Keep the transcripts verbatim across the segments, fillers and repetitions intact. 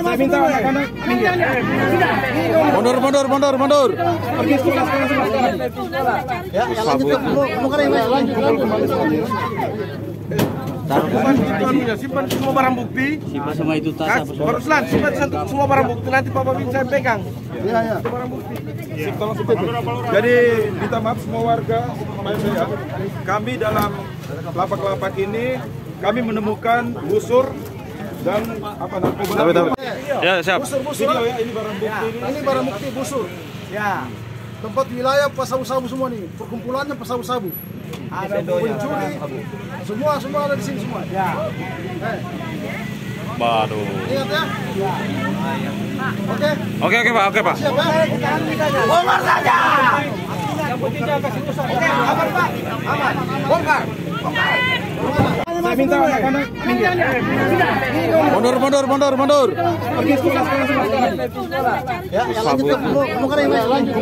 Saya minta anak-anak minggir. Mundur, mundur, mundur, mundur. Pergi sekolah, sekolah, sekolah. Ya, ya lanjut bukan yang lanjut. Simpan, simpan, simpan semua barang bukti. Simpan semua itu tas apa semua. Ruslan, simpan semua barang bukti. Nanti Papa Bin saya pegang. Iya, iya. Barang bukti. Sip, tolong sip. Jadi minta maaf semua warga, supaya saya, kami dalam lapak-lapak ini kami menemukan busur dan apa narkoba. Tapi, tapi. Ya, siap. Busur-busur. Video ya, ini barang bukti ini. Ini barang bukti busur. Ya. Tempat wilayah pasabu-sabu semua nih. Perkumpulannya pasabu-sabu. Ada Pencuri. Semua semua ada di sini semua. Ya. Eh, Waduh. ingat ya. Oke. Oke, oke, Pak. Oke, Pak. Siap ya. Bongkar saja. Yang penting jaga situ saja. Oke, aman Pak. Aman. Bongkar. Saya minta anak-anak minggir. Mundur, mundur, mundur, mundur. Pergi sekolah, sekolah, sekolah. Ya, ya lanjut bukan yang lanjut.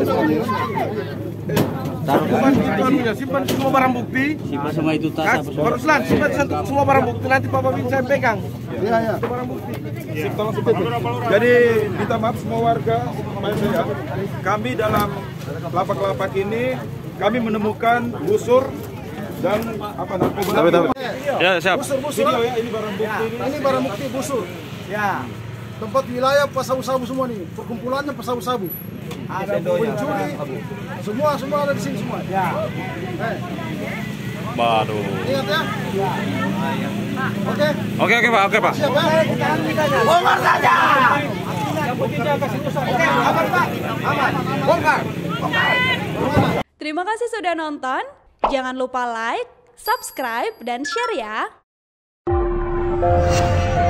Simpan, simpan, simpan semua barang bukti. Simpan semua itu tas apa semua. Ruslan, simpan semua barang bukti. Nanti Papa Bin saya pegang. Iya, iya. Barang bukti. Sip, tolong sip. Jadi minta maaf semua warga, supaya saya, kami dalam lapak-lapak ini kami menemukan busur dan apa narkoba. Tapi, tapi. Ya, siap. Busur-busur. Video ya, ini barang bukti ini. Ini barang bukti busur. Ya. Tempat wilayah pasabu-sabu semua nih. Perkumpulannya pasabu-sabu. Ada Pencuri. Semua semua ada di sini semua. Ya. Eh, Waduh. ingat ya. Oke. Oke, oke, Pak. Oke, Pak. Siap ya. Bongkar saja. Yang penting jaga situ saja. Oke, aman Pak. Aman. Bongkar. Terima kasih sudah nonton. Jangan lupa like, subscribe, dan share ya.